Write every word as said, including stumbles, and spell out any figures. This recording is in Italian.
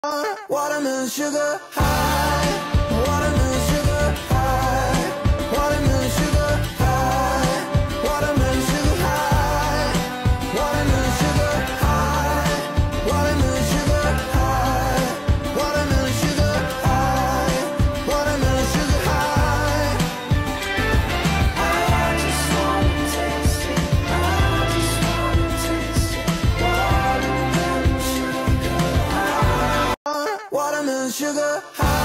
Watermelon sugar high, watermelon sugar high, watermelon sugar high, watermelon sugar high, watermelon sugar high, watermelon sugar high, watermelon sugar high, watermelon sugar high. I just wanna taste it, I just wanna taste it, watermelon sugar high. Watermelon sugar high.